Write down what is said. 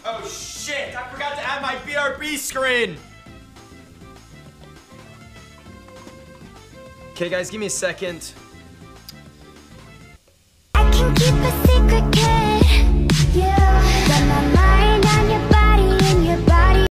Oh shit, I forgot to add my BRB screen. Okay guys, give me a second. I can keep a